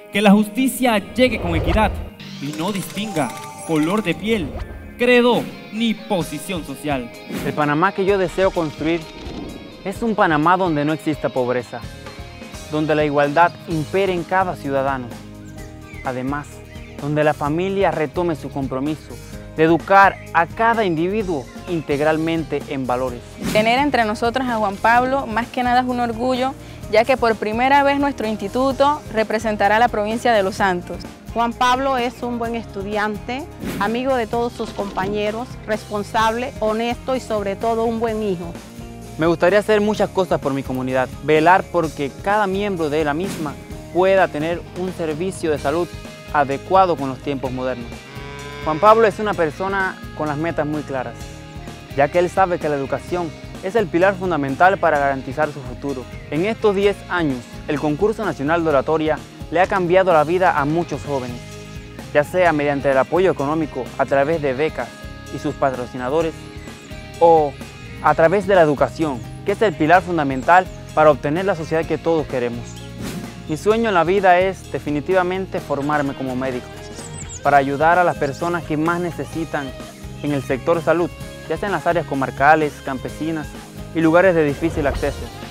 Que la justicia llegue con equidad y no distinga color de piel, credo ni posición social. El Panamá que yo deseo construir es un Panamá donde no exista pobreza, donde la igualdad impere en cada ciudadano. Además, donde la familia retome su compromiso de educar a cada individuo integralmente en valores. Tener entre nosotros a Juan Pablo más que nada es un orgullo, ya que por primera vez nuestro instituto representará a la provincia de Los Santos. Juan Pablo es un buen estudiante, amigo de todos sus compañeros, responsable, honesto y sobre todo un buen hijo. Me gustaría hacer muchas cosas por mi comunidad, velar porque cada miembro de la misma pueda tener un servicio de salud adecuado con los tiempos modernos. Juan Pablo es una persona con las metas muy claras, ya que él sabe que la educación es el pilar fundamental para garantizar su futuro. En estos 10 años, el Concurso Nacional de Oratoria le ha cambiado la vida a muchos jóvenes, ya sea mediante el apoyo económico a través de becas y sus patrocinadores, o a través de la educación, que es el pilar fundamental para obtener la sociedad que todos queremos. Mi sueño en la vida es definitivamente formarme como médico, para ayudar a las personas que más necesitan en el sector salud, ya sea en las áreas comarcales, campesinas y lugares de difícil acceso.